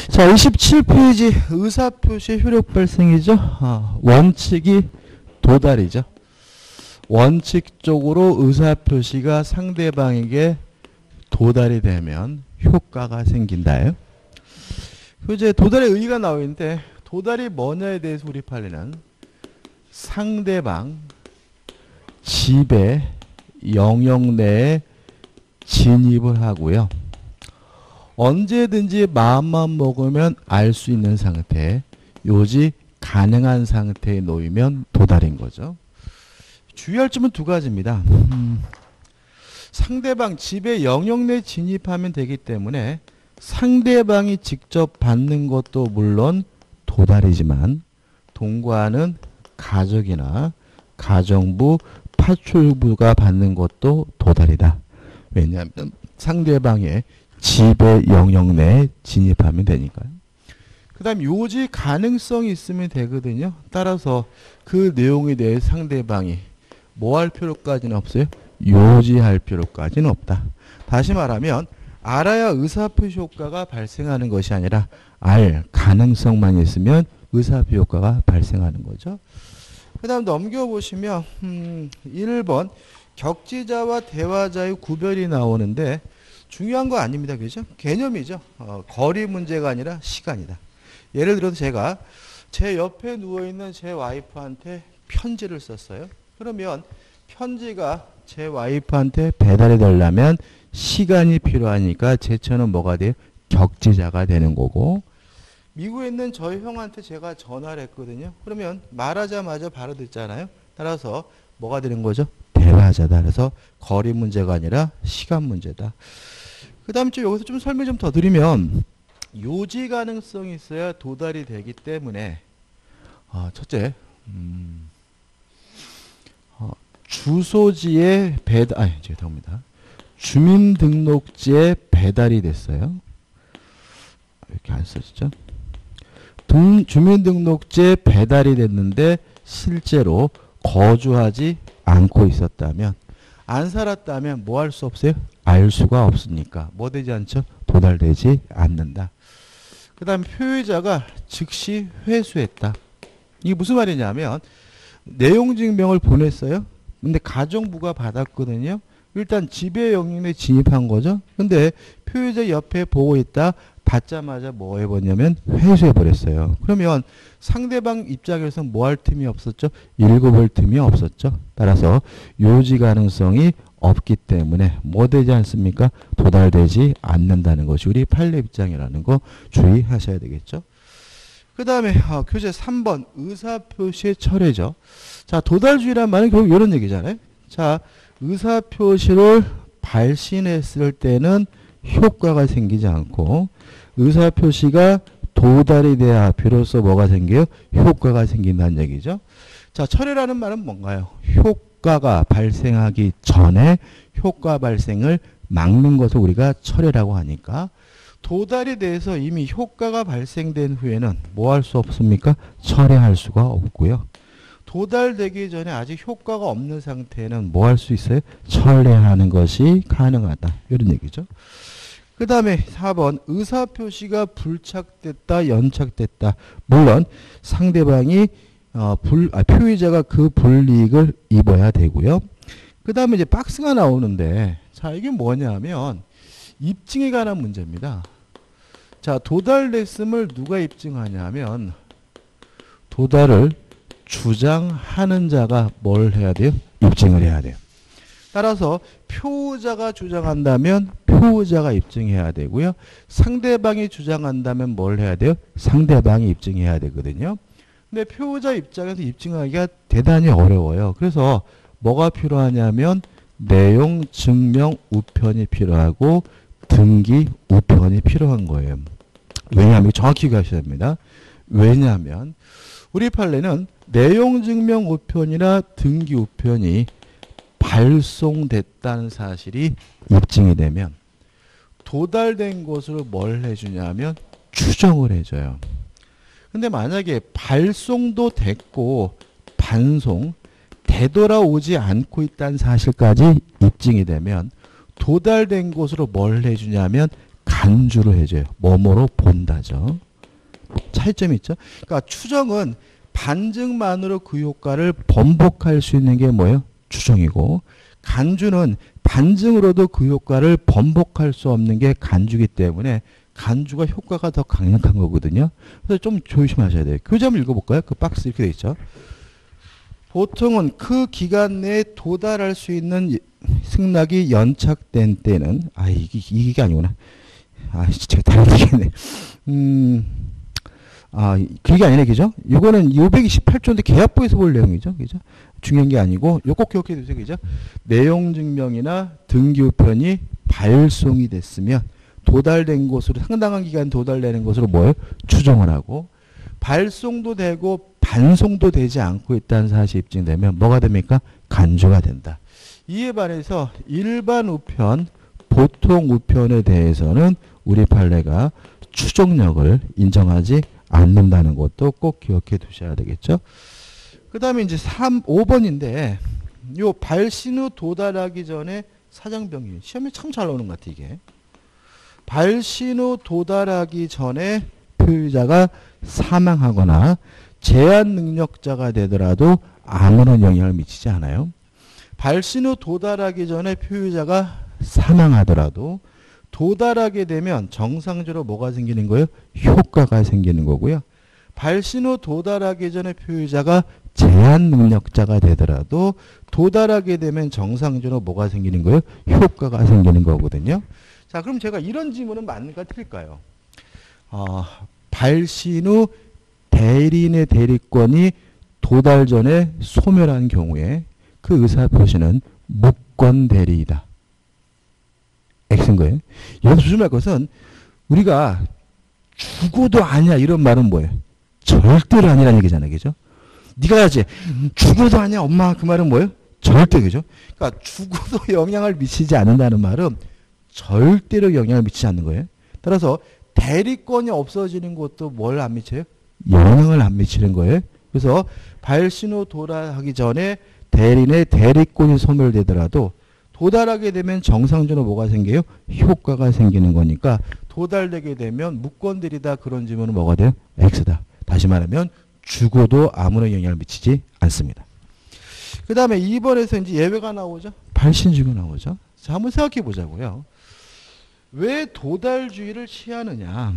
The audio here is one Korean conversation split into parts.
자, 27페이지 의사표시 효력 발생이죠. 원칙이 도달이죠. 원칙적으로 의사표시가 상대방에게 도달이 되면 효과가 생긴다요. 이제 도달의 의의가 나와 있는데 도달이 뭐냐에 대해서 우리 판례는 상대방 지배 영역 내에 진입을 하고요. 언제든지 마음만 먹으면 알 수 있는 상태, 요지 가능한 상태에 놓이면 도달인 거죠. 주의할 점은 두 가지입니다. 상대방 지배 영역 내에 진입하면 되기 때문에 상대방이 직접 받는 것도 물론 도달이지만 동거하는 가족이나 가정부, 파출부가 받는 것도 도달이다. 왜냐하면 상대방의 지배 영역 내에 진입하면 되니까요. 그 다음 요지 가능성이 있으면 되거든요. 따라서 그 내용에 대해 상대방이 뭐 할 필요까지는 없어요? 요지할 필요까지는 없다. 다시 말하면 알아야 의사표시 효과가 발생하는 것이 아니라 알 가능성만 있으면 의사표시 효과가 발생하는 거죠. 그 다음 넘겨보시면 1번 격지자와 대화자의 구별이 나오는데 중요한 거 아닙니다. 그죠? 개념이죠. 거리 문제가 아니라 시간이다. 예를 들어서 제가 제 옆에 누워있는 제 와이프한테 편지를 썼어요. 그러면 편지가 제 와이프한테 배달해 달라면 시간이 필요하니까 제 처는 뭐가 돼요? 격지자가 되는 거고, 미국에 있는 저희 형한테 제가 전화를 했거든요. 그러면 말하자마자 바로 듣잖아요. 따라서 뭐가 되는 거죠? 대화자다. 그래서 거리 문제가 아니라 시간 문제다. 그 다음 좀 여기서 좀 설명 좀 더 드리면 요지 가능성이 있어야 도달이 되기 때문에 첫째 주소지에 죄송합니다. 주민등록지에 배달이 됐어요. 이렇게 안 써지죠? 주민등록지에 배달이 됐는데 실제로 거주하지 않고 있었다면, 안 살았다면 뭐 할 수 없어요? 알 수가 없으니까 뭐 되지 않죠? 도달되지 않는다. 그 다음 표의자가 즉시 회수했다. 이게 무슨 말이냐면 내용 증명을 보냈어요. 근데 가정부가 받았거든요. 일단 지배 영역 내에 진입한 거죠. 근데 표의자 옆에 보고 있다. 받자마자 뭐 해버렸냐면 회수해버렸어요. 그러면 상대방 입장에서 뭐 할 틈이 없었죠? 읽어볼 틈이 없었죠. 따라서 요지 가능성이 없기 때문에 뭐 되지 않습니까? 도달되지 않는다는 것이 우리 판례 입장이라는 거 주의하셔야 되겠죠. 그 다음에 교재 3번 의사표시의 철회죠. 자, 도달주의란 말은 결국 이런 얘기잖아요. 자, 의사표시를 발신했을 때는 효과가 생기지 않고 의사표시가 도달이 돼야 비로소 뭐가 생겨요? 효과가 생긴다는 얘기죠. 자, 철회라는 말은 뭔가요? 효과가 발생하기 전에 효과 발생을 막는 것을 우리가 철회라고 하니까 도달에 대해서 이미 효과가 발생된 후에는 뭐 할 수 없습니까? 철회할 수가 없고요. 도달되기 전에 아직 효과가 없는 상태에는 뭐 할 수 있어요? 철회하는 것이 가능하다. 이런 얘기죠. 그 다음에 4번 의사표시가 불착됐다, 연착됐다. 물론 상대방이 표의자가 그 불이익을 입어야 되고요. 그 다음에 이제 박스가 나오는데, 자, 이게 뭐냐면 입증에 관한 문제입니다. 자, 도달됐음을 누가 입증하냐면 도달을 주장하는 자가 뭘 해야 돼요? 입증을 해야 돼요. 따라서 표의자가 주장한다면 표의자가 입증해야 되고요. 상대방이 주장한다면 뭘 해야 돼요? 상대방이 입증해야 되거든요. 근데 표의자 입장에서 입증하기가 대단히 어려워요. 그래서 뭐가 필요하냐면 내용 증명 우편이 필요하고 등기 우편이 필요한 거예요. 왜냐하면 정확히 가셔야 됩니다. 왜냐하면 우리 판례는 내용 증명 우편이나 등기 우편이 발송됐다는 사실이 입증이 되면 도달된 것으로 뭘 해주냐면 추정을 해줘요. 근데 만약에 발송도 됐고 반송, 되돌아오지 않고 있다는 사실까지 입증이 되면 도달된 것으로 뭘 해주냐면 간주로 해줘요. 뭐뭐로 본다죠. 차이점이 있죠. 그러니까 추정은 반증만으로 그 효과를 번복할 수 있는 게 뭐예요? 추정이고, 간주는 반증으로도 그 효과를 번복할 수 없는 게 간주기 때문에 간주가 효과가 더 강력한 거거든요. 그래서 좀 조심하셔야 돼요. 교재 한번 읽어볼까요? 그 박스 이렇게 돼 있죠. 보통은 그 기간 내에 도달할 수 있는 승낙이 연착된 때는, 이게 아니구나. 제가 다르겠네. 그게 아니네, 그죠? 요거는 528조인데 계약부에서 볼 내용이죠, 그죠? 중요한 게 아니고, 요 꼭 기억해 두세요, 그죠? 내용 증명이나 등기우편이 발송이 됐으면 도달된 곳으로, 상당한 기간 도달되는 곳으로 뭘 추정을 하고, 발송도 되고 반송도 되지 않고 있다는 사실이 입증되면 뭐가 됩니까? 간주가 된다. 이에 반해서 일반 우편, 보통 우편에 대해서는 우리 판례가 추정력을 인정하지 않는다는 것도 꼭 기억해 두셔야 되겠죠. 그 다음에 이제 5번인데, 요 발신 후 도달하기 전에 사정병기. 시험에 참 잘 나오는 것 같아, 이게. 발신 후 도달하기 전에 표의자가 사망하거나 제한 능력자가 되더라도 아무런 영향을 미치지 않아요. 발신 후 도달하기 전에 표의자가 사망하더라도 도달하게 되면 정상적으로 뭐가 생기는 거예요? 효과가 생기는 거고요. 발신 후 도달하기 전에 표의자가 제한 능력자가 되더라도 도달하게 되면 정상적으로 뭐가 생기는 거예요? 효과가 생기는 거거든요. 자, 그럼 제가 이런 질문은 맞는가 틀릴까요? 발신 후 대리인의 대리권이 도달 전에 소멸한 경우에 그 의사표시는 무권 대리이다. X인 거예요. 여기서 조심할 것은 우리가 죽어도 아니야 이런 말은 뭐예요? 절대로 아니라는 얘기잖아요. 그죠? 네가 하지. 죽어도 아니야 엄마 그 말은 뭐예요? 절대. 그죠? 그러니까 죽어도 영향을 미치지 않는다는 말은 절대로 영향을 미치지 않는 거예요. 따라서 대리권이 없어지는 것도 뭘 안 미쳐요? 영향을 안 미치는 거예요. 그래서 발신 후 도달하기 전에 대리인의 대리권이 소멸되더라도 도달하게 되면 정상적으로 뭐가 생겨요? 효과가 생기는 거니까 도달되게 되면 무권들이다 그런 질문은 뭐가 돼요? X다. 다시 말하면 죽어도 아무런 영향을 미치지 않습니다. 그 다음에 2번에서 이제 예외가 나오죠. 발신주의가 나오죠. 자, 한번 생각해 보자고요. 왜 도달주의를 취하느냐.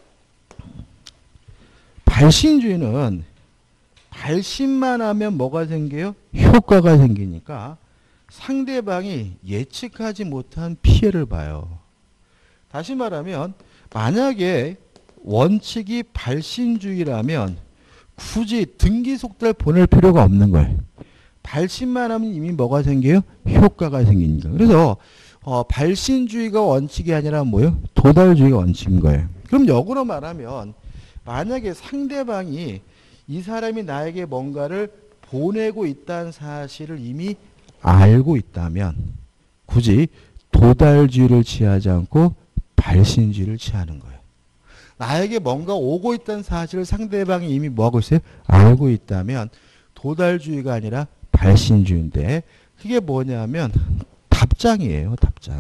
발신주의는 발신만 하면 뭐가 생겨요? 효과가 생기니까 상대방이 예측하지 못한 피해를 봐요. 다시 말하면 만약에 원칙이 발신주의라면 굳이 등기 속달 보낼 필요가 없는 거예요. 발신만 하면 이미 뭐가 생겨요? 효과가 생기니까. 그래서 발신주의가 원칙이 아니라 뭐예요? 도달주의가 원칙인 거예요. 그럼 역으로 말하면 만약에 상대방이 이 사람이 나에게 뭔가를 보내고 있다는 사실을 이미 알고 있다면 굳이 도달주의를 취하지 않고 발신주의를 취하는 거예요. 나에게 뭔가 오고 있다는 사실을 상대방이 이미 뭐하고 있어요? 알고 있다면 도달주의가 아니라 발신주의인데 그게 뭐냐면 답장이에요. 답장.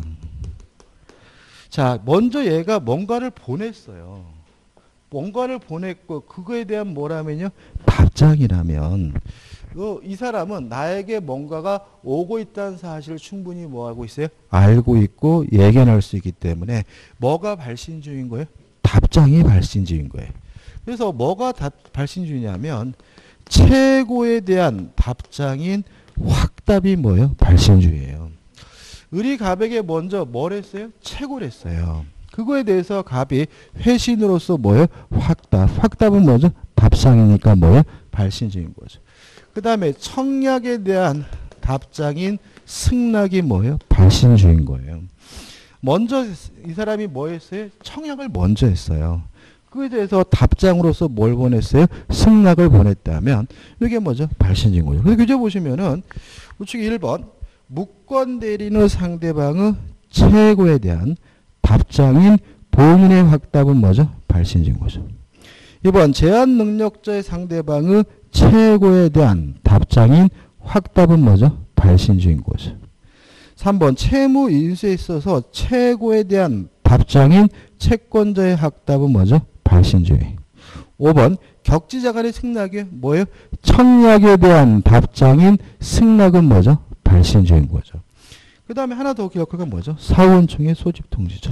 자, 먼저 얘가 뭔가를 보냈어요. 뭔가를 보냈고 그거에 대한 뭐라면요? 답장이라면 이 사람은 나에게 뭔가가 오고 있다는 사실을 충분히 뭐하고 있어요? 알고 있고 예견할 수 있기 때문에 뭐가 발신주의인 거예요? 답장이 발신주의인 거예요. 그래서 뭐가 발신주의냐면 최고에 대한 답장인 확답이 뭐예요? 발신주의예요. 을이 갑에게 먼저 뭘 했어요? 최고를 했어요. 그거에 대해서 갑이 회신으로서 뭐예요? 확답. 확답은 뭐죠? 답상이니까 뭐예요? 발신주의인 거죠. 그 다음에 청약에 대한 답장인 승낙이 뭐예요? 발신주의인 거예요. 먼저 이 사람이 뭐 했어요? 청약을 먼저 했어요. 그에 대해서 답장으로서 뭘 보냈어요? 승낙을 보냈다면 이게 뭐죠? 발신주의인 거죠. 그래서 교재 보시면은 우측 1번 무권 대리인의 상대방의 최고에 대한 답장인 본인의 확답은 뭐죠? 발신주의인 거죠. 2번 제한 능력자의 상대방의 최고에 대한 답장인 확답은 뭐죠? 발신주의인 거죠. 3번 채무 인수에 있어서 최고에 대한 답장인 채권자의 확답은 뭐죠? 발신주의. 5번 격지자 간의 승낙이 뭐예요? 청약에 대한 답장인 승낙은 뭐죠? 발신주의인 거죠. 그 다음에 하나 더 기억할 건 뭐죠? 사원총회 소집 통지죠.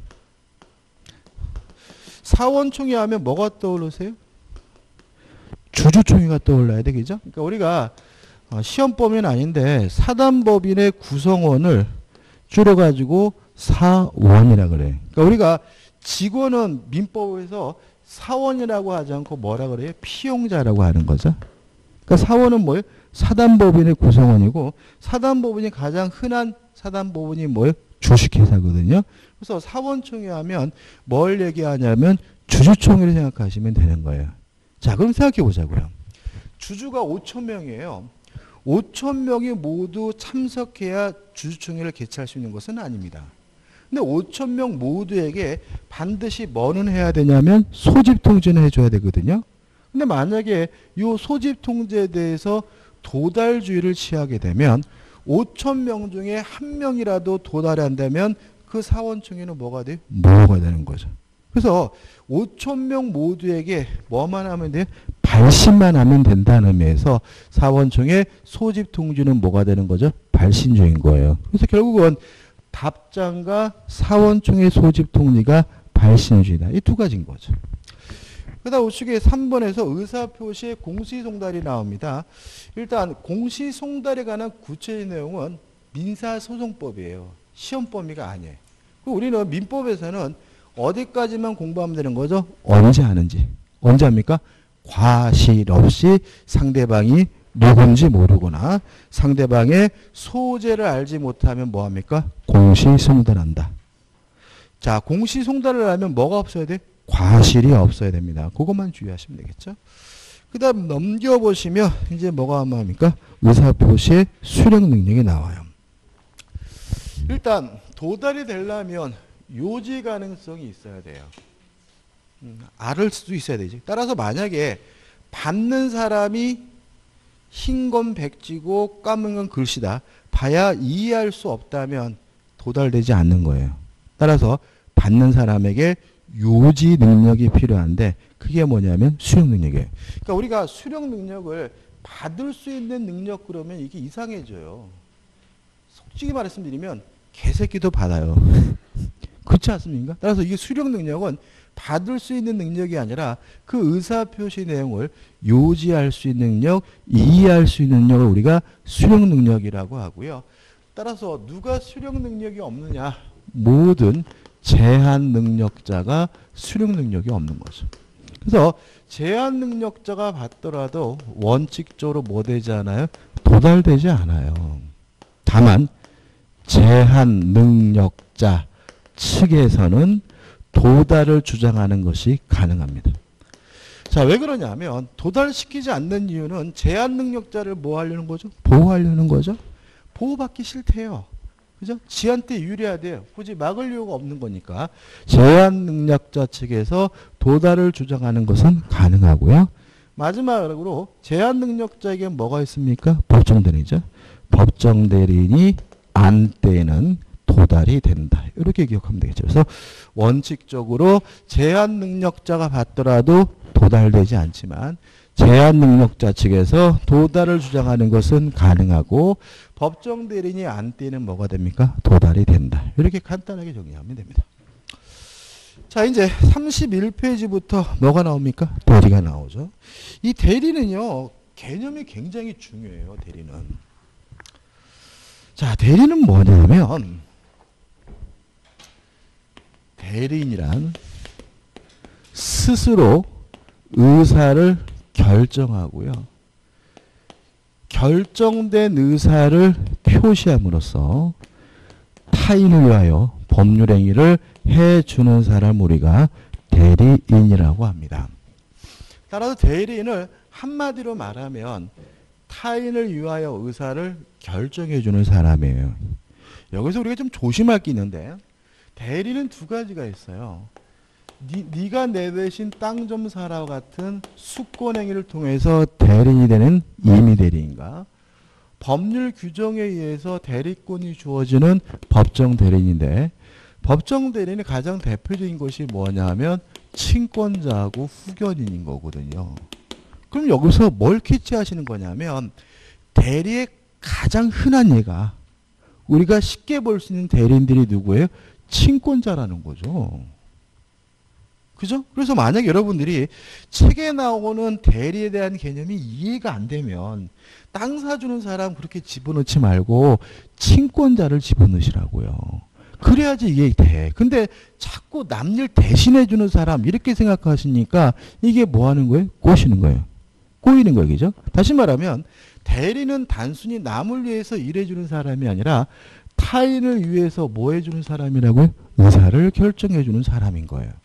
사원총회 하면 뭐가 떠오르세요? 주주총회가 떠올라야 되겠죠? 그러니까 우리가 시험법은 아닌데 사단법인의 구성원을 줄여가지고 사원이라 그래요. 그러니까 우리가 직원은 민법에서 사원이라고 하지 않고 뭐라 그래요? 피용자라고 하는 거죠. 그러니까 사원은 뭐예요? 사단법인의 구성원이고 사단법인이 가장 흔한 사단법인이 뭐예요? 주식회사거든요. 그래서 사원총회 하면 뭘 얘기하냐면 주주총회를 생각하시면 되는 거예요. 자, 그럼 생각해 보자고요. 주주가 5,000명이에요. 5,000명이 모두 참석해야 주주총회를 개최할 수 있는 것은 아닙니다. 근데 5,000명 모두에게 반드시 뭐는 해야 되냐면 소집 통지는 해줘야 되거든요. 근데 만약에 이 소집 통지에 대해서 도달주의를 취하게 되면 5,000명 중에 한 명이라도 도달이 안 되면 그 사원총회는 뭐가 돼요? 무효가 되는 거죠. 그래서 5,000명 모두에게 뭐만 하면 돼요? 발신만 하면 된다는 의미에서 사원총회 소집 통지는 뭐가 되는 거죠? 발신주의인 거예요. 그래서 결국은 답장과 사원총회 소집 통지가 발신주의다. 이 두 가지인 거죠. 그 다음 우측에 3번에서 의사표시의 공시송달이 나옵니다. 일단 공시송달에 관한 구체적인 내용은 민사소송법이에요. 시험 범위가 아니에요. 우리는 민법에서는 어디까지만 공부하면 되는 거죠? 언제 하는지. 언제 합니까? 과실 없이 상대방이 누군지 모르거나 상대방의 소재를 알지 못하면 뭐합니까? 공시송달한다. 자, 공시송달을 하면 뭐가 없어야 돼? 과실이 없어야 됩니다. 그것만 주의하시면 되겠죠. 그 다음 넘겨보시면 이제 뭐가 합니까? 의사표시의 수령 능력이 나와요. 일단 도달이 되려면 요지 가능성이 있어야 돼요. 알을 수도 있어야 되지. 따라서 만약에 받는 사람이 흰 건 백지고 까만 건 글씨다. 봐야 이해할 수 없다면 도달되지 않는 거예요. 따라서 받는 사람에게 요지 능력이 필요한데 그게 뭐냐면 수령 능력이에요. 그러니까 우리가 수령 능력을 받을 수 있는 능력 그러면 이게 이상해져요. 솔직히 말씀드리면 개새끼도 받아요. 그렇지 않습니까? 따라서 이게 수령 능력은 받을 수 있는 능력이 아니라 그 의사표시 내용을 요지할 수 있는 능력, 이해할 수 있는 능력을 우리가 수령 능력이라고 하고요. 따라서 누가 수령 능력이 없느냐? 모든 제한 능력자가 수령 능력이 없는 거죠. 그래서 제한 능력자가 받더라도 원칙적으로 뭐 되지 않아요? 도달되지 않아요. 다만 제한 능력자 측에서는 도달을 주장하는 것이 가능합니다. 자, 왜 그러냐면 도달시키지 않는 이유는 제한 능력자를 뭐 하려는 거죠? 보호하려는 거죠. 보호받기 싫대요. 그죠? 지한테 유리해야 돼요. 굳이 막을 이유가 없는 거니까. 제한 능력자 측에서 도달을 주장하는 것은 가능하고요. 마지막으로 제한 능력자에게 뭐가 있습니까? 법정 대리인이죠. 법정 대리인이 안 때는 도달이 된다. 이렇게 기억하면 되겠죠. 그래서 원칙적으로 제한 능력자가 받더라도 도달되지 않지만 제한 능력자 측에서 도달을 주장하는 것은 가능하고 법정 대리인이 안 때는 뭐가 됩니까? 도달이 된다. 이렇게 간단하게 정리하면 됩니다. 자, 이제 31페이지부터 뭐가 나옵니까? 대리가 나오죠. 이 대리는요, 개념이 굉장히 중요해요. 대리는. 자, 대리는 뭐냐면 대리인이란 스스로 의사를 결정하고요. 결정된 의사를 표시함으로써 타인을 위하여 법률 행위를 해주는 사람 우리가 대리인이라고 합니다. 따라서 대리인을 한마디로 말하면 타인을 위하여 의사를 결정해주는 사람이에요. 여기서 우리가 좀 조심할 게 있는데 대리는 두 가지가 있어요. 네가 내 대신 땅 좀 사라와 같은 수권 행위를 통해서 대리인이 되는 임의 대리인가, 법률 규정에 의해서 대리권이 주어지는 법정 대리인인데 법정 대리인의 가장 대표적인 것이 뭐냐면 친권자하고 후견인인 거거든요. 그럼 여기서 뭘 캐치하시는 거냐면 대리의 가장 흔한 예가 우리가 쉽게 볼 수 있는 대리인들이 누구예요? 친권자라는 거죠. 그죠? 그래서 만약 여러분들이 책에 나오는 대리에 대한 개념이 이해가 안 되면 땅 사주는 사람 그렇게 집어넣지 말고 친권자를 집어넣으시라고요. 그래야지 이게 돼. 근데 자꾸 남일 대신해 주는 사람 이렇게 생각하시니까 이게 뭐 하는 거예요? 꼬시는 거예요. 꼬이는 거예요. 그죠? 다시 말하면 대리는 단순히 남을 위해서 일해주는 사람이 아니라 타인을 위해서 뭐 해주는 사람이라고요? 의사를 결정해주는 사람인 거예요.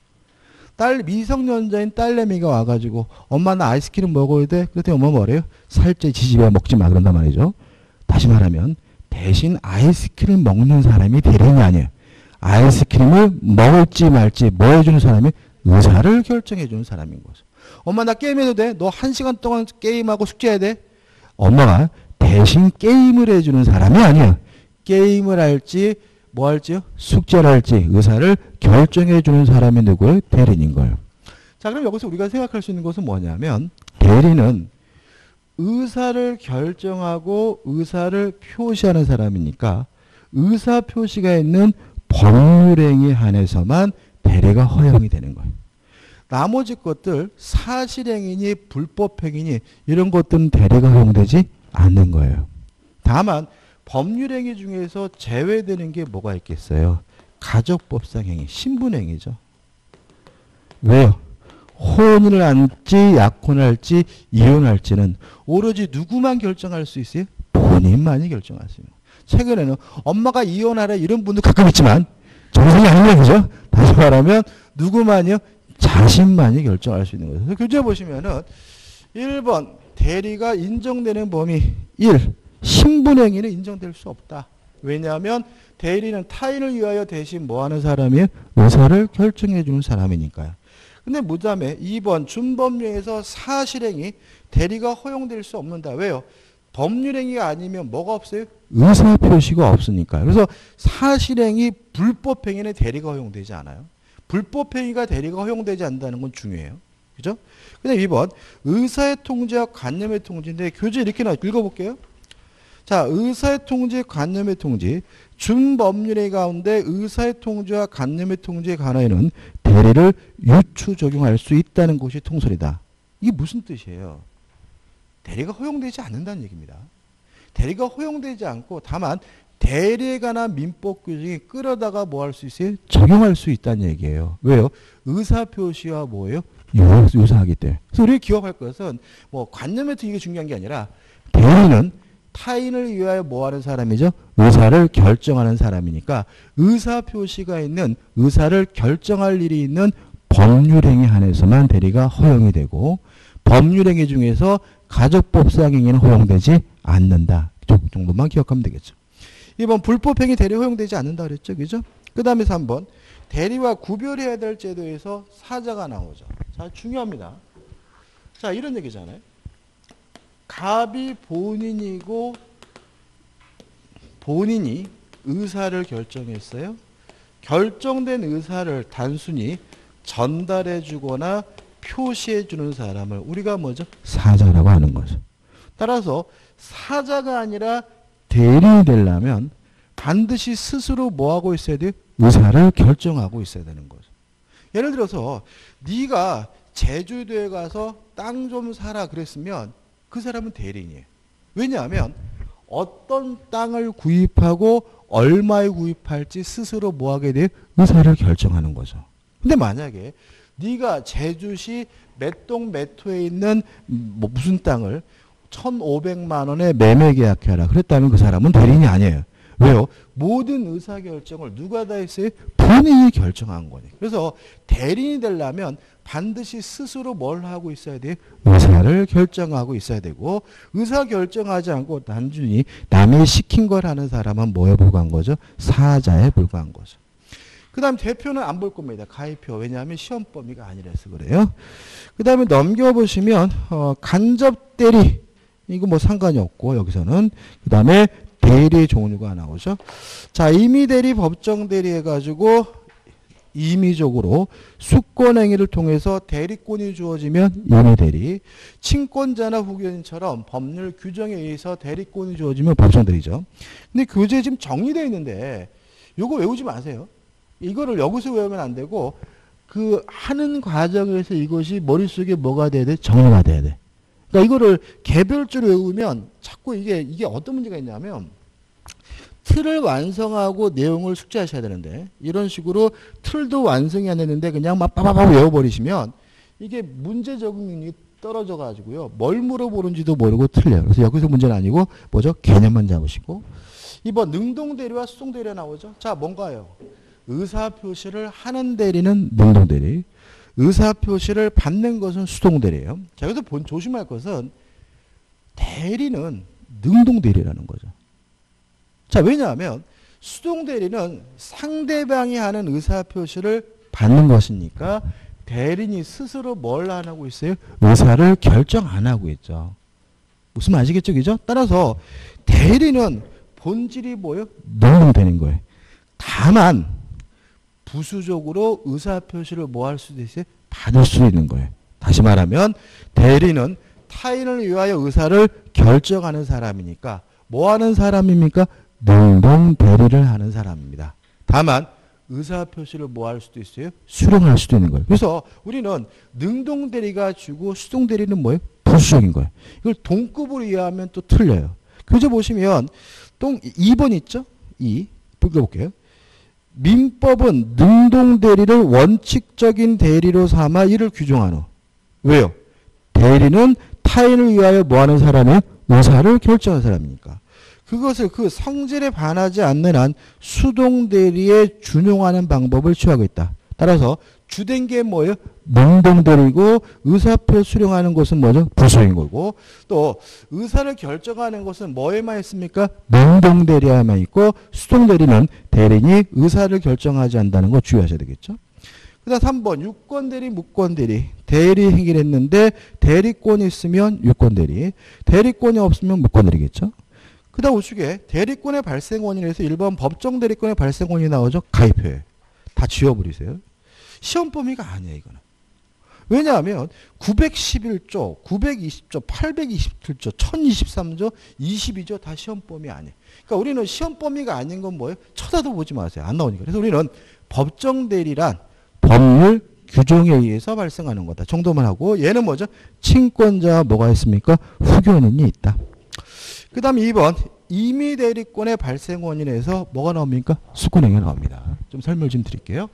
미성년자인 딸내미가 와가지고 엄마 나 아이스크림 먹어야 돼? 그랬더니 엄마 뭐래요? 살찌 지지배 먹지 마 그런단 말이죠. 다시 말하면 대신 아이스크림 먹는 사람이 대리인이 아니에요. 아이스크림을 먹을지 말지 뭐 해주는 사람이 의사를 결정해주는 사람인 거죠. 엄마 나 게임해도 돼? 너 1시간 동안 게임하고 숙제해야 돼? 엄마가 대신 게임을 해주는 사람이 아니에요. 게임을 할지 뭐 할지요? 숙제를 할지 의사를 결정해주는 사람이 누구예요? 대리인인 거예요. 자, 그럼 여기서 우리가 생각할 수 있는 것은 뭐냐면 대리는 의사를 결정하고 의사를 표시하는 사람이니까 의사 표시가 있는 법률행위에 한해서만 대리가 허용이 되는 거예요. 나머지 것들 사실행위니 불법행위니 이런 것들은 대리가 허용되지 않는 거예요. 다만 법률행위 중에서 제외되는 게 뭐가 있겠어요? 가족법상 행위, 신분행위죠. 왜요? 혼인을 할지 약혼을 할지 이혼할지는 오로지 누구만 결정할 수 있어요? 본인만이 결정할 수 있는 거예요. 최근에는 엄마가 이혼하래 이런 분도 가끔 있지만 정상이 아니에요. 그죠? 다시 말하면 누구만이요? 자신만이 결정할 수 있는 거예요. 그래서 교재 보시면은 1번 대리가 인정되는 범위 1. 신분행위는 인정될 수 없다. 왜냐하면 대리는 타인을 위하여 대신 뭐 하는 사람이에요? 의사를 결정해 주는 사람이니까요. 근데 무자매 2번 준법률에서 사실행위 대리가 허용될 수 없는다. 왜요? 법률행위가 아니면 뭐가 없어요? 의사표시가 없으니까요. 그래서 사실행위 불법행위는 대리가 허용되지 않아요. 불법행위가 대리가 허용되지 않는다는 건 중요해요. 그죠? 그 다음에 2번 의사의 통제와 관념의 통제인데 교재 이렇게 나와 읽어볼게요. 자, 의사의 통제, 관념의 통제. 준법률의 가운데 의사의 통제와 관념의 통제에 관하여는 대리를 유추 적용할 수 있다는 것이 통설이다. 이게 무슨 뜻이에요? 대리가 허용되지 않는다는 얘기입니다. 대리가 허용되지 않고 다만 대리에 관한 민법 규정이 끌어다가 뭐 할 수 있어요? 적용할 수 있다는 얘기예요. 왜요? 의사표시와 뭐예요? 유사하기 때문에. 그래서 우리가 기억할 것은 뭐 관념의 통제가 중요한 게 아니라 대리는 타인을 위하여 뭐 하는 사람이죠? 의사를 결정하는 사람이니까 의사 표시가 있는 의사를 결정할 일이 있는 법률행위 한해서만 대리가 허용이 되고 법률행위 중에서 가족법상 행위는 허용되지 않는다. 이 정도만 기억하면 되겠죠. 2번 불법행위 대리 허용되지 않는다 그랬죠. 그죠? 그 다음에 3번 대리와 구별해야 될 제도에서 사자가 나오죠. 자, 중요합니다. 자, 이런 얘기잖아요. 갑이 본인이고 본인이 의사를 결정했어요. 결정된 의사를 단순히 전달해 주거나 표시해 주는 사람을 우리가 뭐죠? 사자라고 하는 거죠. 따라서 사자가 아니라 대리인이 되려면 반드시 스스로 뭐 하고 있어야 돼요? 의사를 결정하고 있어야 되는 거죠. 예를 들어서 네가 제주도에 가서 땅 좀 사라 그랬으면 그 사람은 대리인이에요. 왜냐하면 어떤 땅을 구입하고 얼마에 구입할지 스스로 뭐 하게 돼요? 의사를 결정하는 거죠. 근데 만약에 네가 제주시 몇 동 몇 호에 있는 뭐 무슨 땅을 1,500만 원에 매매 계약해라 그랬다면 그 사람은 대리인이 아니에요. 왜요? 모든 의사결정을 누가 다 했어요? 본인이 결정한 거니. 그래서 대리인이 되려면 반드시 스스로 뭘 하고 있어야 돼요? 의사를 결정하고 있어야 되고 의사결정하지 않고 단순히 남이 시킨 걸 하는 사람은 뭐에 불과한 거죠? 사자에 불과한 거죠. 그 다음 대표는 안 볼 겁니다. 가입표. 왜냐하면 시험 범위가 아니라서 그래요. 그 다음에 넘겨보시면 간접 대리. 이거 뭐 상관이 없고 여기서는 그 다음에 대리의 종류가 나오죠. 자, 임의대리, 법정대리 해가지고 임의적으로 수권행위를 통해서 대리권이 주어지면 임의대리, 친권자나 후견인처럼 법률 규정에 의해서 대리권이 주어지면 법정대리죠. 근데 교재에 지금 정리되어 있는데 이거 외우지 마세요. 이거를 여기서 외우면 안 되고 그 하는 과정에서 이것이 머릿속에 뭐가 돼야 돼? 정리가 돼야 돼. 그러니까 이거를 개별적으로 외우면 자꾸 이게 어떤 문제가 있냐면 틀을 완성하고 내용을 숙지하셔야 되는데 이런 식으로 틀도 완성이 안 됐는데 그냥 막 빠바바 외워버리시면 이게 문제 적응 능력이 떨어져 가지고요. 뭘 물어보는지도 모르고 틀려요. 그래서 여기서 문제는 아니고 뭐죠? 개념만 잡으시고 2번 능동대리와 수동대리가 나오죠. 자, 뭔가요? 의사표시를 하는 대리는 능동대리, 의사표시를 받는 것은 수동대리예요. 자, 여기서 조심할 것은 대리는 능동대리라는 거죠. 자, 왜냐하면 수동대리는 상대방이 하는 의사표시를 받는 것이니까 대리인이 스스로 뭘 안 하고 있어요? 의사를 결정 안 하고 있죠. 무슨 말 아시겠죠? 그죠? 따라서 대리는 본질이 뭐예요? 능동되는 거예요. 다만 부수적으로 의사표시를 뭐 할 수도 있어요? 받을 수 있는 거예요. 다시 말하면 대리는 타인을 위하여 의사를 결정하는 사람이니까 뭐 하는 사람입니까? 능동 대리를 하는 사람입니다. 다만 의사표시를 뭐 할 수도 있어요? 수령할 수도 있는 거예요. 그래서 우리는 능동 대리가 주고 수동 대리는 뭐예요? 부수적인 거예요. 이걸 동급으로 이해하면 또 틀려요. 교재 보시면 또 2번 있죠? 2. 볼게요. 민법은 능동 대리를 원칙적인 대리로 삼아 이를 규정하노. 왜요? 대리는 타인을 위하여 뭐 하는 사람이에요? 의사를 결정하는 사람이니까. 그것을 그 성질에 반하지 않는 한 수동대리에 준용하는 방법을 취하고 있다. 따라서 주된 게 뭐예요? 능동대리고 의사표 수령하는 것은 뭐죠? 부수인 거고 또 의사를 결정하는 것은 뭐에만 있습니까? 능동대리에만 있고 수동대리는 대리인이 의사를 결정하지 않는다는 거 주의하셔야 되겠죠. 그 다음 3번 유권대리, 무권대리. 대리 행위를 했는데 대리권이 있으면 유권대리, 대리권이 없으면 무권대리겠죠. 그 다음 우측에 대리권의 발생 원인에서 1번 법정 대리권의 발생 원인이 나오죠. 가입해. 다 지워버리세요. 시험 범위가 아니에요. 이거는. 왜냐하면 911조, 920조, 827조, 1023조, 22조 다 시험 범위 아니에요. 그러니까 우리는 시험 범위가 아닌 건 뭐예요? 쳐다도 보지 마세요. 안 나오니까. 그래서 우리는 법정 대리란 법률 규정에 의해서 발생하는 거다. 정도만 하고 얘는 뭐죠? 친권자와 뭐가 있습니까? 후견인이 있다. 그 다음에 2번 임의대리권의 발생 원인에서 뭐가 나옵니까? 수권행위가 나옵니다. 좀 설명을 좀 드릴게요.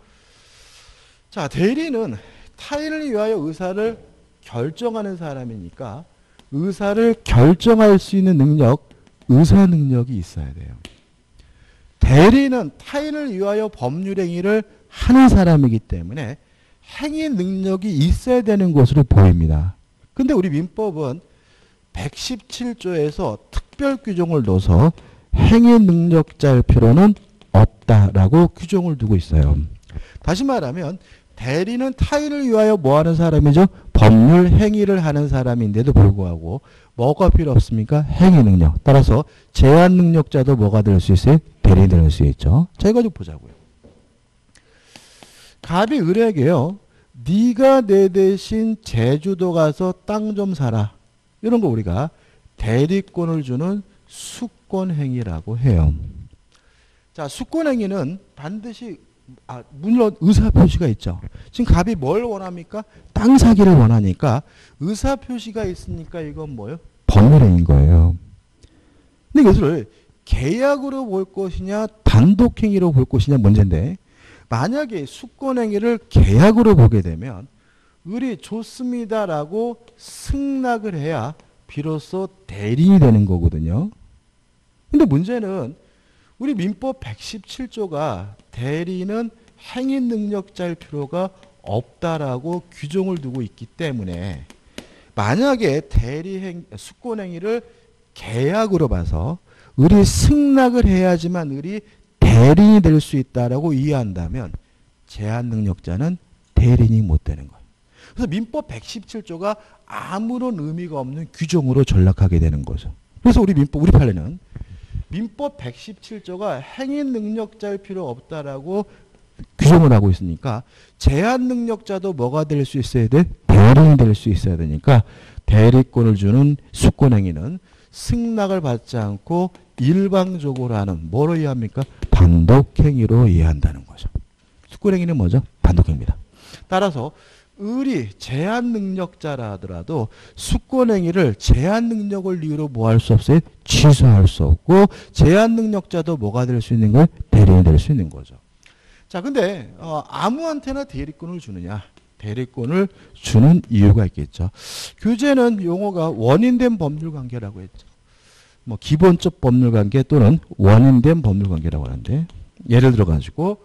자, 대리는 타인을 위하여 의사를 결정하는 사람이니까 의사를 결정할 수 있는 능력, 의사 능력이 있어야 돼요. 대리는 타인을 위하여 법률행위를 하는 사람이기 때문에 행위 능력이 있어야 되는 것으로 보입니다. 근데 우리 민법은 117조에서 특별 규정을 넣어서 행위 능력자일 필요는 없다라고 규정을 두고 있어요. 다시 말하면 대리는 타인을 위하여 뭐 하는 사람이죠? 법률 행위를 하는 사람인데도 불구하고 뭐가 필요 없습니까? 행위 능력. 따라서 제한 능력자도 뭐가 될 수 있어요? 대리인이 될 수 있죠. 자, 이거 좀 보자고요. 갑이 을에게요. 네가 내 대신 제주도 가서 땅 좀 사라. 이런 거 우리가 대리권을 주는 수권행위라고 해요. 자, 수권행위는 반드시 물론 의사표시가 있죠. 지금 갑이 뭘 원합니까? 땅 사기를 원하니까 의사표시가 있으니까 이건 뭐예요? 법률행위인 거예요. 근데 이것을 계약으로 볼 것이냐 단독행위로 볼 것이냐 문제인데 만약에 수권행위를 계약으로 보게 되면 을이 좋습니다라고 승낙을 해야 비로소 대리인이 되는 거거든요. 근데 문제는 우리 민법 117조가 대리인은 행위 능력자일 필요가 없다라고 규정을 두고 있기 때문에 만약에 수권행위를 계약으로 봐서 을이 승낙을 해야지만 을이 대리인이 될 수 있다라고 이해한다면 제한 능력자는 대리인이 못 되는 거예요. 그래서 민법 117조가 아무런 의미가 없는 규정으로 전락하게 되는 거죠. 그래서 우리 민법, 우리 판례는 민법 117조가 행위 능력자일 필요 없다라고 규정을 하고 있으니까 제한 능력자도 뭐가 될 수 있어야 돼? 대리인이 될 수 있어야 되니까 대리권을 주는 수권행위는 승낙을 받지 않고 일방적으로 하는 뭐로 이해합니까? 단독행위로 이해한다는 거죠. 수권행위는 뭐죠? 단독행위입니다. 따라서 을이 제한 능력자라 하더라도 수권행위를 제한 능력을 이유로 뭐 할 수 없어요? 취소할 수 없고 제한 능력자도 뭐가 될 수 있는 거예요? 대리인이 될 수 있는 거죠. 자, 근데 아무한테나 대리권을 주느냐? 대리권을 주는 이유가 있겠죠. 교재는 용어가 원인된 법률관계라고 했죠. 뭐 기본적 법률관계 또는 원인된 법률관계라고 하는데 예를 들어 가지고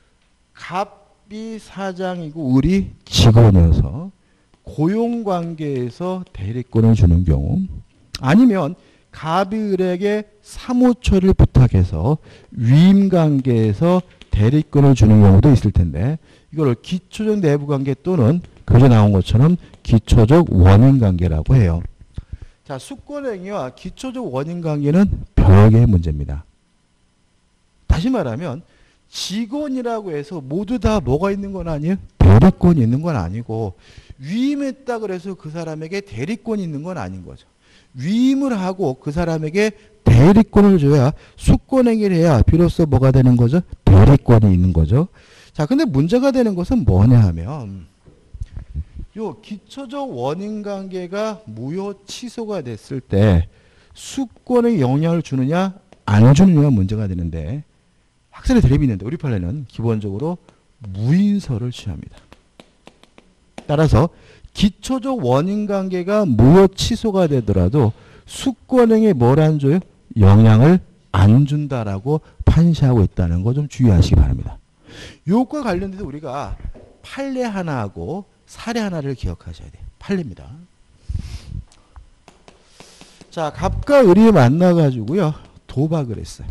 갑이 사장이고 을이 직원이어서 고용관계에서 대리권을 주는 경우 아니면 갑이 을에게 사무처를 부탁해서 위임관계에서 대리권을 주는 경우도 있을 텐데 이걸 기초적 내부관계 또는 교재 나온 것처럼 기초적 원인관계라고 해요. 자, 수권행위와 기초적 원인관계는 별개의 문제입니다. 다시 말하면 직원이라고 해서 모두 다 뭐가 있는 건 아니에요? 대리권이 있는 건 아니고 위임했다 그래서 그 사람에게 대리권이 있는 건 아닌 거죠. 위임을 하고 그 사람에게 대리권을 줘야 수권행위를 해야 비로소 뭐가 되는 거죠? 대리권이 있는 거죠. 자, 근데 문제가 되는 것은 뭐냐 하면 요 기초적 원인관계가 무효 취소가 됐을 때 수권에 영향을 주느냐 안 주느냐가 문제가 되는데 학설의 대립이 있는데 우리 판례는 기본적으로 무인서를 취합니다. 따라서 기초적 원인관계가 무효 취소가 되더라도 수권행위에 뭘 안 줘요? 영향을 안 준다라고 판시하고 있다는 거 좀 주의하시기 바랍니다. 요것과 관련돼서 우리가 판례 하나하고 사례 하나를 기억하셔야 돼요. 판례입니다. 자, 갑과 을이 만나가지고요 도박을 했어요.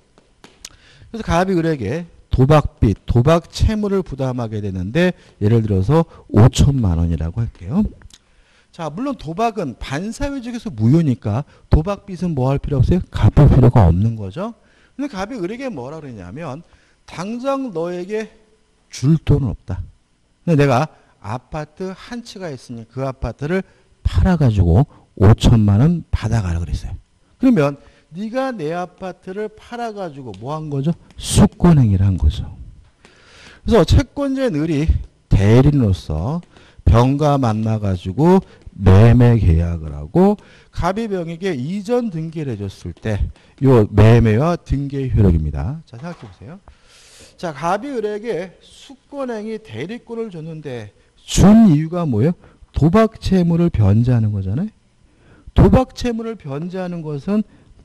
그래서 갑이 을에게 도박빚, 도박 채무를 부담하게 되는데 예를 들어서 5천만 원이라고 할게요. 자, 물론 도박은 반사회적에서 무효니까 도박빚은 뭐 할 필요 없어요? 갚을 필요가 없는 거죠. 근데 갑이 을에게 뭐라 그러냐면 당장 너에게 줄 돈은 없다. 근데 내가 아파트 한 채가 있으니 그 아파트를 팔아가지고 5천만 원 받아가라 그랬어요. 그러면 네가 내 아파트를 팔아가지고 뭐 한 거죠? 수권행위를 한 거죠. 그래서 채권자인 을이 대리인으로서 병과 만나가지고 매매 계약을 하고 갑이 병에게 이전 등기를 해줬을 때 요 매매와 등기의 효력입니다. 자, 생각해 보세요. 자, 갑이 을에게 수권행위 대리권을 줬는데 준 이유가 뭐예요? 도박 채무를 변제하는 거잖아요. 도박 채무를 변제하는 것은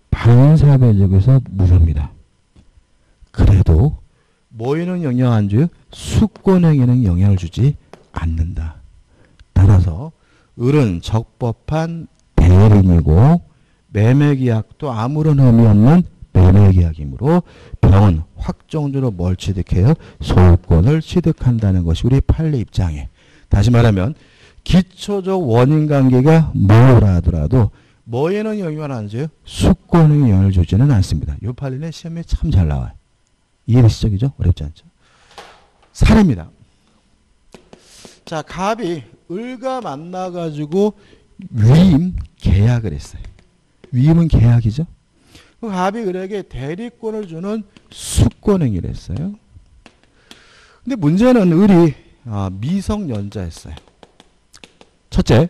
반사회적에서 무효입니다. 그래도 뭐에는 영향 안 줘요? 수권행위는 영향을 주지 않는다. 따라서 을은 적법한 대리인이고 매매계약도 아무런 의미 없는 매매계약이므로 병은 확정적으로 뭘 취득해요? 소유권을 취득한다는 것이 우리 판례 입장에 다시 말하면 기초적 원인관계가 무효라 하더라도 뭐에는 영향을 안 줘요? 수권에 영향을 주지는 않습니다. 이 판례는 시험에 참 잘 나와요. 이해되시죠? 그죠? 어렵지 않죠? 사례입니다. 자, 갑이 을과 만나가지고 위임 계약을 했어요. 위임은 계약이죠. 그 갑이 을에게 대리권을 주는 수권행위를 했어요. 근데 문제는 을이 미성년자였어요. 첫째,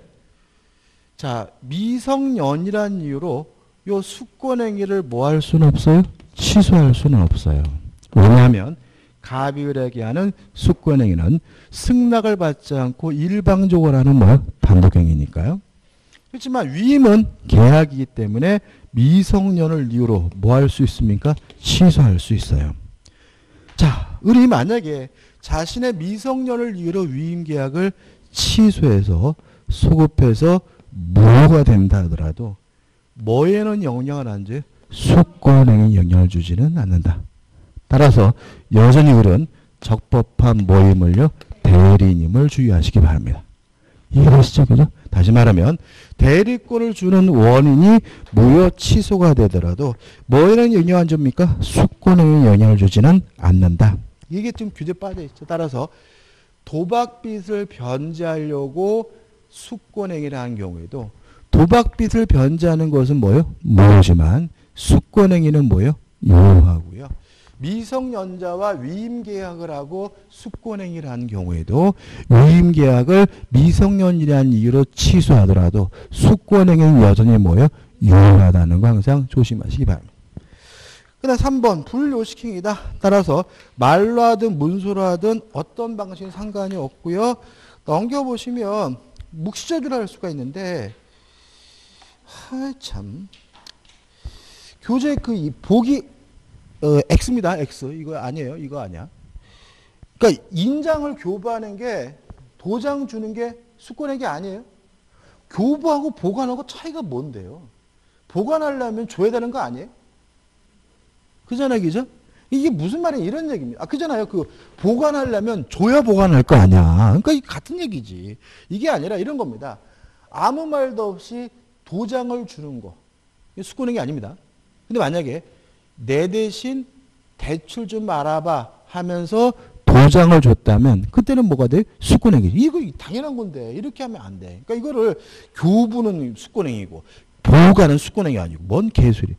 자, 미성년이란 이유로 요 수권행위를 뭐 할 수는 없어요? 취소할 수는 없어요. 왜냐하면 갑이 을에게 하는 수권행위는 승낙을 받지 않고 일방적으로 하는 뭐 단독행위니까요. 그렇지만 위임은 계약이기 때문에 미성년을 이유로 뭐 할 수 있습니까? 취소할 수 있어요. 자, 을이 만약에 자신의 미성년을 이유로 위임 계약을 취소해서 소급해서 무효가 된다 하더라도 뭐에는 영향을 안 줘요? 수권행위에 영향을 주지는 않는다. 따라서 여전히 을은 적법한 모임을요 대리인임을 주의하시기 바랍니다. 이해되시죠? 그죠? 다시 말하면 대리권을 주는 원인이 무효 취소가 되더라도 뭐에는 영향을 안 줍니까? 수권행위에 영향을 주지는 않는다. 이게 지금 규제 빠져 있죠. 따라서 도박빚을 변제하려고 수권행위를 한 경우에도 도박빚을 변제하는 것은 뭐예요? 무효지만 수권행위는 뭐예요? 유효하고요. 미성년자와 위임계약을 하고 수권행위를 한 경우에도 위임계약을 미성년이라는 이유로 취소하더라도 수권행위는 여전히 뭐예요? 유효하다는 거 항상 조심하시기 바랍니다. 그 다음 3번 불요식행위다. 따라서 말로 하든 문서로 하든 어떤 방식은 상관이 없고요. 넘겨보시면 묵시적으로 할 수가 있는데 참 교재 그 보기 X입니다. X. 이거 아니에요. 이거 아니야. 그러니까 인장을 교부하는 게 도장 주는 게 수권행위 아니에요. 교부하고 보관하고 차이가 뭔데요? 보관하려면 줘야 되는 거 아니에요? 그잖아요. 그죠? 이게 무슨 말이에요? 이런 얘기입니다. 그잖아요. 그 보관하려면 줘야 보관할 거 아니야. 그러니까 같은 얘기지. 이게 아니라 이런 겁니다. 아무 말도 없이 도장을 주는 거. 이게 수권행위 아닙니다. 근데 만약에 내 대신 대출 좀 알아봐 하면서 도장을 줬다면 그때는 뭐가 돼? 수권행위. 이거 당연한 건데 이렇게 하면 안 돼. 그러니까 이거를 교부는 수권행위고 보호가는 수권행위 아니고 뭔 개소리.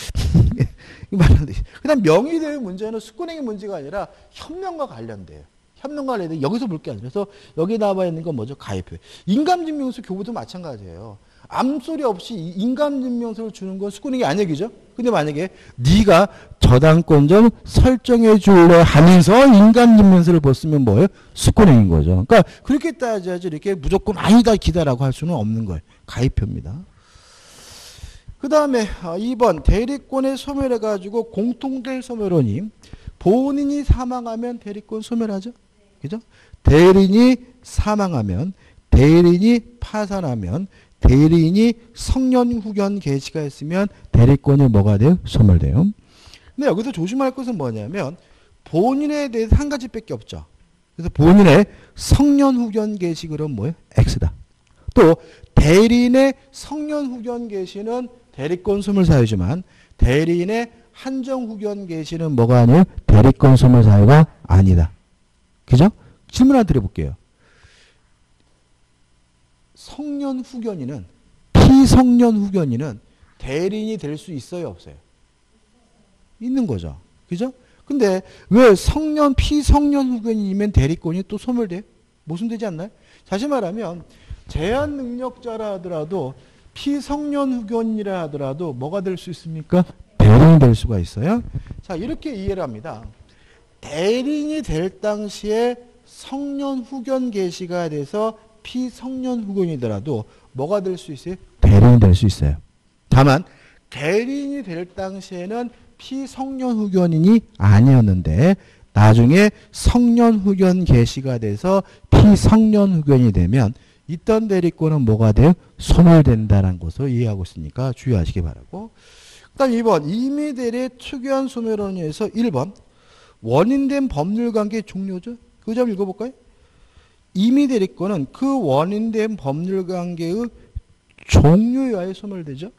그다음 명의대의 문제는 수권행위 문제가 아니라 협명과 관련돼요. 협명과 관련돼 여기서 볼 게 아니라 그래서 여기 나와 있는 건 뭐죠? 가입표. 인감증명서 교부도 마찬가지예요. 암소리 없이 인감증명서를 주는 건 수권행위 아니야, 그죠? 근데 만약에 네가 저당권 좀 설정해 줄래 하면서 인감증명서를 벗으면 뭐예요? 수권행위인 거죠. 그러니까 그렇게 따져야지 이렇게 무조건 아니다 기다라고 할 수는 없는 거예요. 가입표입니다. 그 다음에 2번 대리권에 소멸해가지고 공통된 소멸원이 본인이 사망하면 대리권 소멸하죠. 그죠? 대리인이 사망하면 대리인이 파산하면 대리인이 성년후견 개시가 있으면 대리권이 뭐가 돼요? 소멸돼요. 근데 여기서 조심할 것은 뭐냐면 본인에 대해서 한 가지밖에 없죠. 그래서 본인의 성년후견 개시 그럼 뭐예요? X다. 또 대리인의 성년후견 개시는 대리권 소멸 사유지만 대리인의 한정후견 개시는 뭐가 아니에요? 대리권 소멸 사유가 아니다. 그죠? 질문 하나 드려볼게요. 성년 후견인은 피성년 후견인은 대리인이 될 수 있어요, 없어요? 있는 거죠. 그죠? 근데 왜 성년 피성년 후견인이면 대리권이 또 소멸돼요? 모순되지 않나요? 다시 말하면 제한 능력자라 하더라도 피성년 후견이라 하더라도 뭐가 될 수 있습니까? 대리인이 될 수가 있어요. 자, 이렇게 이해를 합니다. 대리인이 될 당시에 성년 후견 개시가 돼서 피성년 후견이더라도 뭐가 될 수 있어요? 대리인이 될 수 있어요. 다만 대리인이 될 당시에는 피성년 후견인이 아니었는데 나중에 성년 후견 개시가 돼서 피성년 후견이 되면 있던 대리권은 뭐가 돼요? 소멸된다는 것을 이해하고 있으니까 주의하시기 바라고. 그 다음 2번 임의대리의 특유한 소멸원에서 1번 원인된 법률관계 종료죠. 그 점 읽어볼까요? 임의대리권은 그 원인된 법률관계의 종료에 의하여 소멸되죠.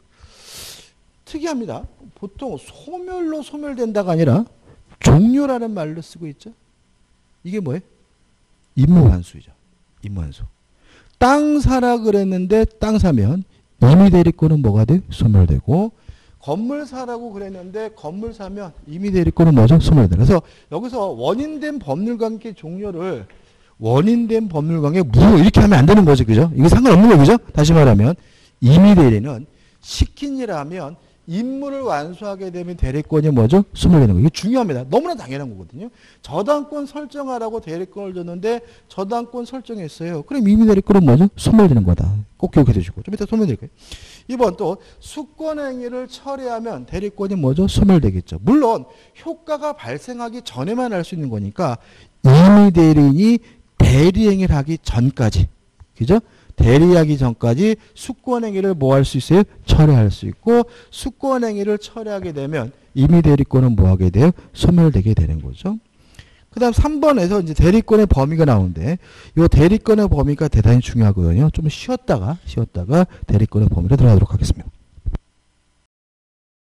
특이합니다. 보통 소멸로 소멸된다가 아니라 종료라는 말로 쓰고 있죠. 이게 뭐예요? 임무환수이죠. 임무환수. 땅 사라 그랬는데 땅 사면 임의대리권은 뭐가 돼요? 소멸되고 건물 사라고 그랬는데 건물 사면 임의대리권은 뭐죠? 소멸돼요. 그래서 여기서 원인된 법률관계 종료를 원인된 법률관계 무효 이렇게 하면 안 되는 거죠. 그죠? 이거 상관없는 거죠. 다시 말하면 임의대리는 시킨 일 하면 임무를 완수하게 되면 대리권이 뭐죠? 소멸되는 거예요. 이게 중요합니다. 너무나 당연한 거거든요. 저당권 설정하라고 대리권을 줬는데 저당권 설정했어요. 그럼 임의대리권은 뭐죠? 소멸되는 거다. 꼭 기억해 두시고. 좀 이따 소멸될 거예요. 2번 또 수권행위를 처리하면 대리권이 뭐죠? 소멸되겠죠. 물론 효과가 발생하기 전에만 할 수 있는 거니까 임의대리인이 대리행위를 하기 전까지 그죠? 대리하기 전까지 수권행위를 뭐 할 수 있어요? 처리할 수 있고 수권행위를 처리하게 되면 임의대리권은 뭐 하게 돼요? 소멸되게 되는 거죠. 그 다음 3번에서 이제 대리권의 범위가 나오는데, 이 대리권의 범위가 대단히 중요하거든요. 좀 쉬었다가 대리권의 범위로 들어가도록 하겠습니다.